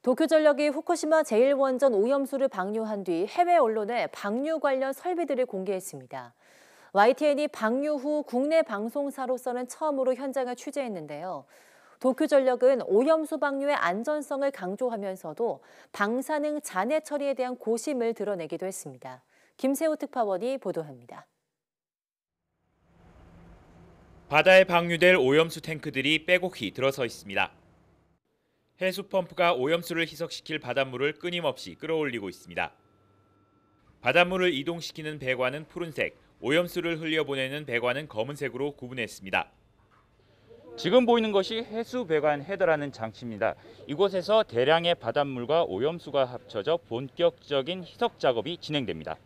도쿄전력이 후쿠시마 제1원전 오염수를 방류한 뒤 해외 언론에 방류 관련 설비들을 공개했습니다. YTN이 방류 후 국내 방송사로서는 처음으로 현장을 취재했는데요. 도쿄전력은 오염수 방류의 안전성을 강조하면서도 방사능 잔해 처리에 대한 고심을 드러내기도 했습니다. 김세호 특파원이 보도합니다. 바다에 방류될 오염수 탱크들이 빼곡히 들어서 있습니다. 해수 펌프가 오염수를 희석시킬 바닷물을 끊임없이 끌어올리고 있습니다. 바닷물을 이동시키는 배관은 푸른색, 오염수를 흘려보내는 배관은 검은색으로 구분했습니다. 지금 보이는 것이 해수 배관 헤더라는 장치입니다. 이곳에서 대량의 바닷물과 오염수가 합쳐져 본격적인 희석 작업이 진행됩니다.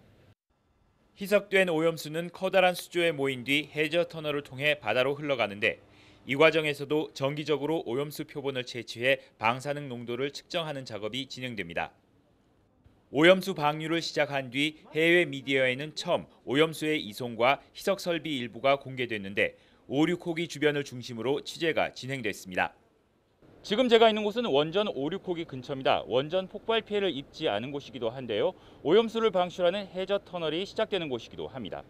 희석된 오염수는 커다란 수조에 모인 뒤 해저 터널을 통해 바다로 흘러가는데 이 과정에서도 정기적으로 오염수 표본을 채취해 방사능 농도를 측정하는 작업이 진행됩니다. 오염수 방류를 시작한 뒤 해외 미디어에는 처음 오염수의 이송과 희석 설비 일부가 공개됐는데 오륙호기 주변을 중심으로 취재가 진행됐습니다. 지금 제가 있는 곳은 원전 오륙호기 근처입니다. 원전 폭발 피해를 입지 않은 곳이기도 한데요. 오염수를 방출하는 해저 터널이 시작되는 곳이기도 합니다.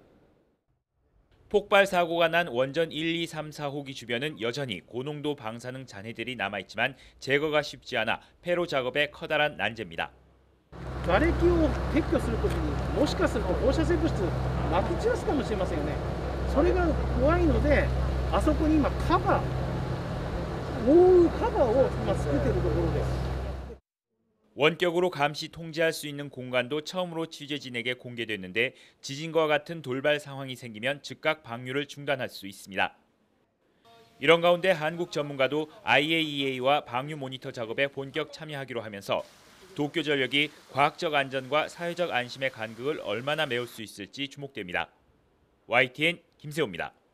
폭발 사고가 난 원전 1, 2, 3, 4호기 주변은 여전히 고농도 방사능 잔해들이 남아있지만 제거가 쉽지 않아 폐로 작업에 커다란 난제입니다. 瓦礫を撤去するときにもしかすると放射性物質まき散らすかもしれませんよね。それが怖いので、あそこに今カバー、覆うカバーを今作っているところです。 원격으로 감시 통제할 수 있는 공간도 처음으로 취재진에게 공개됐는데 지진과 같은 돌발 상황이 생기면 즉각 방류를 중단할 수 있습니다. 이런 가운데 한국 전문가도 IAEA와 방류 모니터 작업에 본격 참여하기로 하면서 도쿄전력이 과학적 안전과 사회적 안심의 간극을 얼마나 메울 수 있을지 주목됩니다. YTN 김세호입니다.